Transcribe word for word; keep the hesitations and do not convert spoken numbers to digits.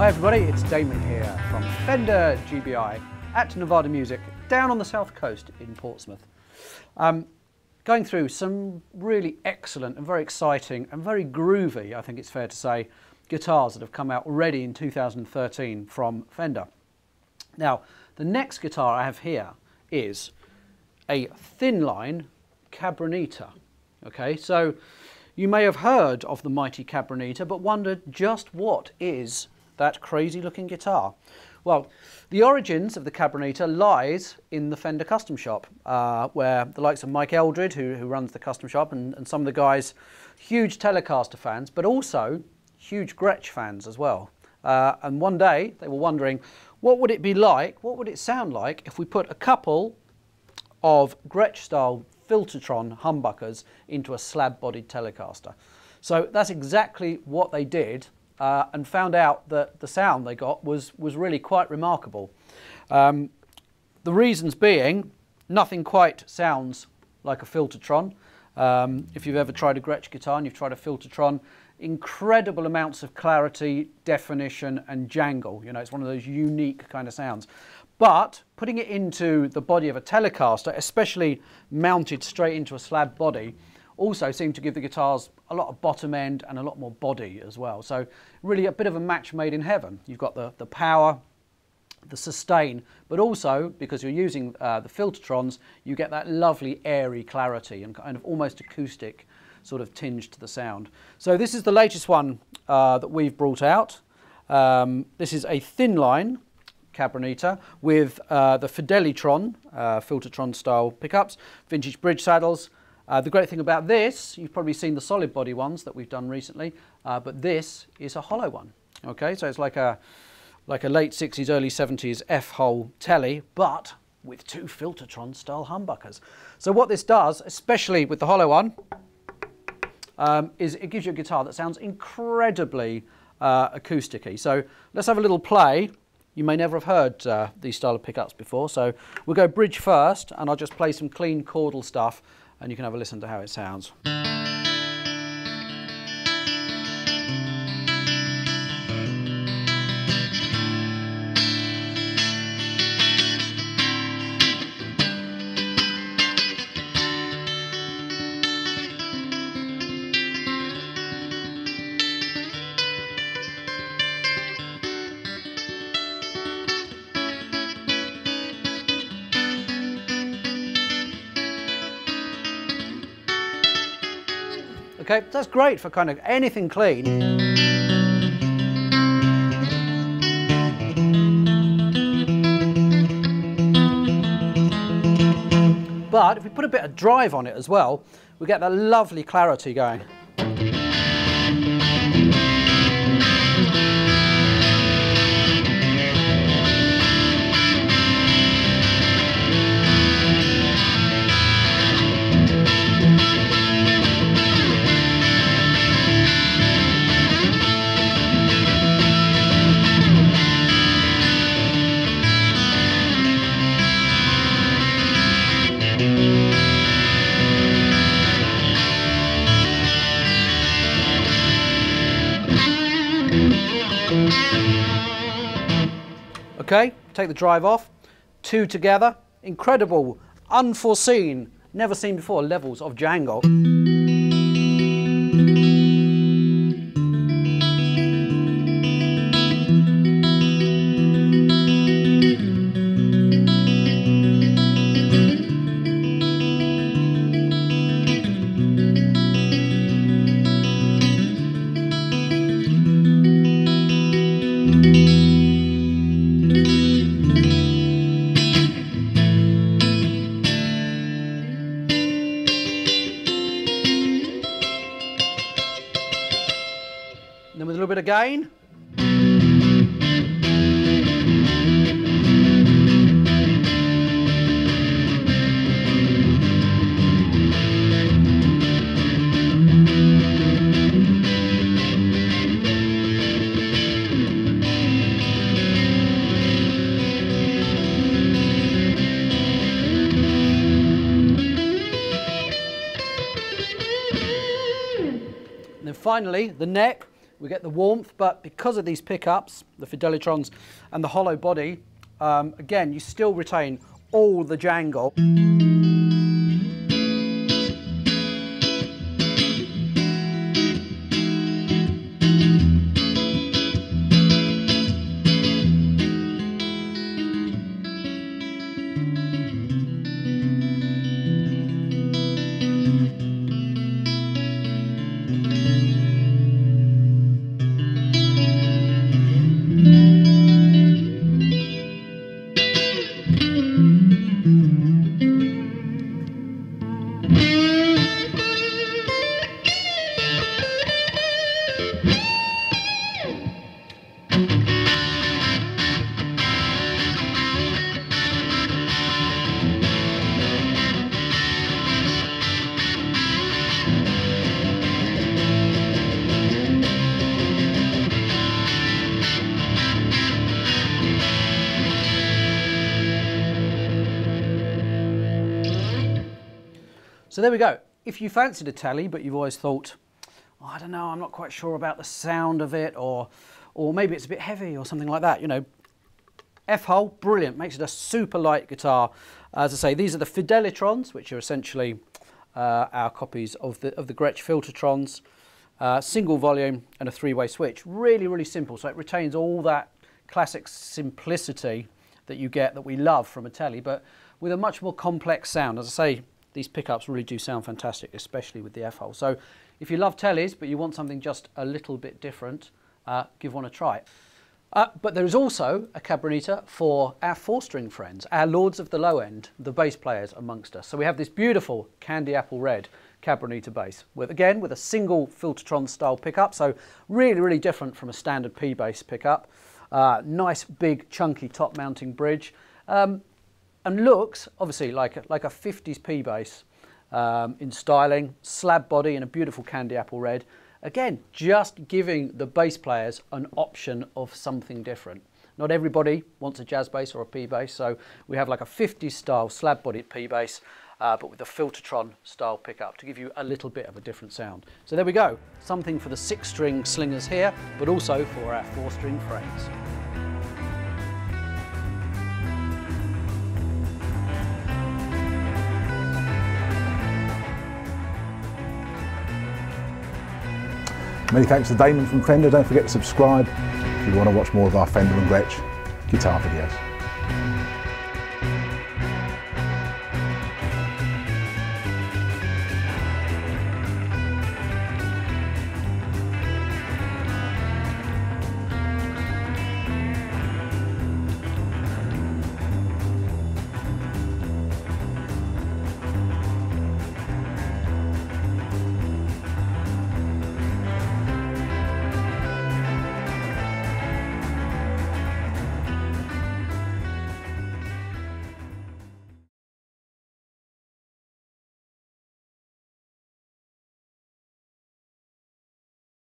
Hi everybody, it's Damon here from Fender G B I at Nevada Music down on the south coast in Portsmouth. Um, going through some really excellent and very exciting and very groovy, I think it's fair to say, guitars that have come out already in two thousand thirteen from Fender. Now, the next guitar I have here is a Thinline Cabronita. Okay, so you may have heard of the mighty Cabronita, but wondered just what is that crazy looking guitar. Well, the origins of the Cabronita lies in the Fender custom shop, uh, where the likes of Mike Eldred, who, who runs the custom shop, and, and some of the guys, huge Telecaster fans, but also huge Gretsch fans as well. Uh, and one day they were wondering, what would it be like, what would it sound like if we put a couple of Gretsch style Fideli'Tron humbuckers into a slab-bodied Telecaster. So that's exactly what they did, uh, and found out that the sound they got was, was really quite remarkable. Um, the reasons being, nothing quite sounds like a Fideli'Tron. Um, if you've ever tried a Gretsch guitar and you've tried a Fideli'Tron, incredible amounts of clarity, definition and jangle. You know, it's one of those unique kind of sounds. But putting it into the body of a Telecaster, especially mounted straight into a slab body, also seemed to give the guitars a lot of bottom end and a lot more body as well. So really a bit of a match made in heaven. You've got the, the power, the sustain, but also because you're using uh, the Fideli'Trons, you get that lovely airy clarity and kind of almost acoustic sort of tinge to the sound. So this is the latest one uh, that we've brought out. Um, this is a Thinline Cabronita with uh, the Fideli'Tron, uh, Fideli'Tron style pickups, vintage bridge saddles. Uh, the great thing about this, you've probably seen the solid body ones that we've done recently, uh, but this is a hollow one. Okay, so it's like a like a late sixties, early seventies F-hole Tele, but with two Fideli'Tron style humbuckers. So what this does, especially with the hollow one, um, is it gives you a guitar that sounds incredibly uh, acoustic-y. So let's have a little play. You may never have heard uh, these style of pickups before, so we'll go bridge first, and I'll just play some clean chordal stuff, and you can have a listen to how it sounds. Okay, that's great for kind of anything clean. But if we put a bit of drive on it as well, we get that lovely clarity going. Okay, take the drive off, two together, incredible, unforeseen, never seen before levels of jangle. And then with a little bit of gain. And then finally, the neck, we get the warmth, but because of these pickups, the Fideli'Trons and the hollow body, um, again, you still retain all the jangle. So there we go. If you fancied a Tele, but you've always thought, oh, I don't know, I'm not quite sure about the sound of it, or, or maybe it's a bit heavy or something like that, you know, F-Hole, brilliant, makes it a super light guitar. As I say, these are the Fideli'Trons, which are essentially uh, our copies of the, of the Gretsch Filtertrons, uh, single volume and a three-way switch. Really, really simple, so it retains all that classic simplicity that you get, that we love from a Tele, but with a much more complex sound. As I say, these pickups really do sound fantastic, especially with the F-Hole. So if you love Teles, but you want something just a little bit different, uh, give one a try. Uh, but there is also a Cabronita for our four-string friends, our lords of the low end, the bass players amongst us. So we have this beautiful candy apple red Cabronita bass, with again with a single Filtertron style pickup, so really, really different from a standard P bass pickup. Uh, nice, big, chunky top mounting bridge. Um, And looks, obviously, like a, like a fifties P bass um, in styling, slab body in a beautiful candy apple red. Again, just giving the bass players an option of something different. Not everybody wants a jazz bass or a P bass, so we have like a fifties style slab bodied P bass, uh, but with a Filtertron style pickup to give you a little bit of a different sound. So there we go, something for the six string slingers here, but also for our four string friends. Many thanks to Damon from Fender. Don't forget to subscribe if you want to watch more of our Fender and Gretsch guitar videos.